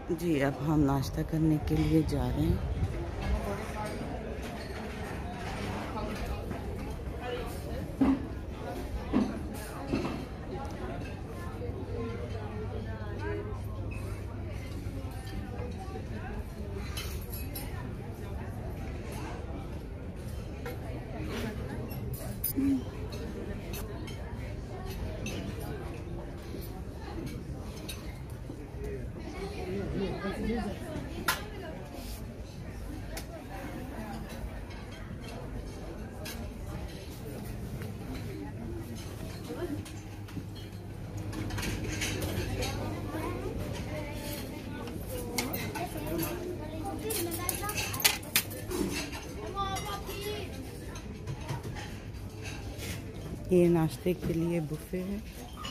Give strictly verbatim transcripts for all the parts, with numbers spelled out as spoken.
जी अब हम नाश्ता करने के लिए जा रहे हैं। ये नाश्ते के लिए बुफे है।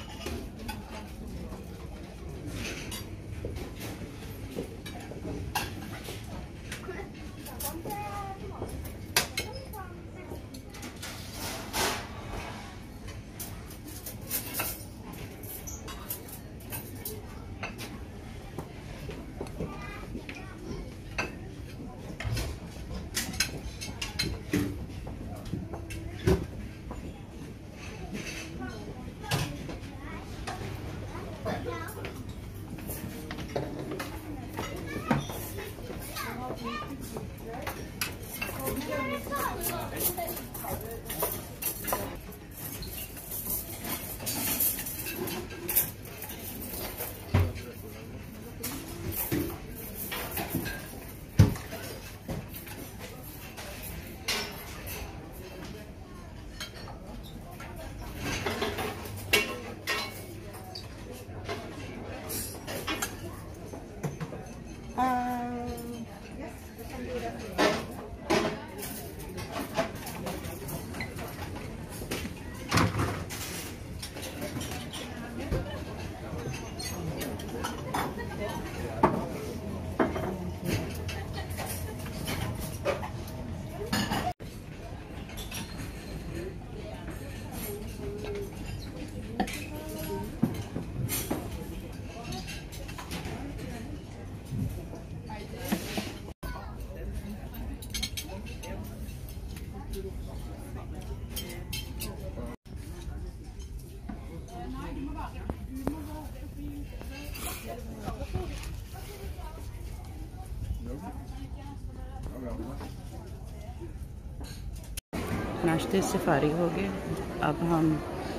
नाश्ते से फारिग हो गए। अब हम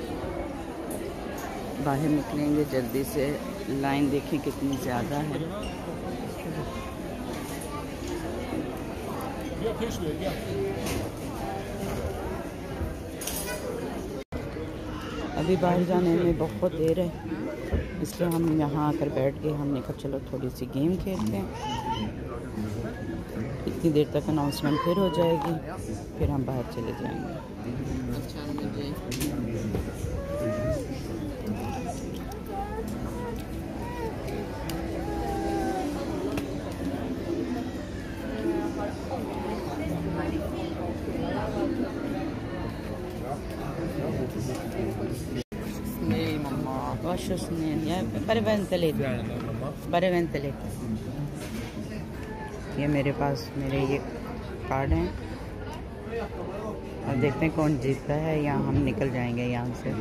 बाहर निकलेंगे जल्दी से। लाइन देखिए कितनी ज़्यादा है। अभी बाहर जाने में बहुत देर है, इसलिए हम यहाँ आकर बैठ गए। हमने कहा चलो थोड़ी सी गेम खेलते हैं। इतनी देर तक अनाउंसमेंट फिर हो जाएगी, फिर हम बाहर चले जाएंगे। Vad snäll, jag bara vänta lite, bara vänta lite। ये मेरे पास मेरे ये कार्ड हैं और देखते हैं कौन जीतता है या हम निकल जाएंगे यहाँ से।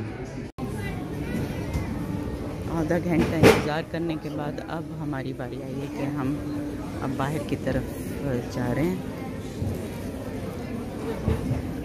आधा घंटा इंतज़ार करने के बाद अब हमारी बारी आई है कि हम अब बाहर की तरफ जा रहे हैं।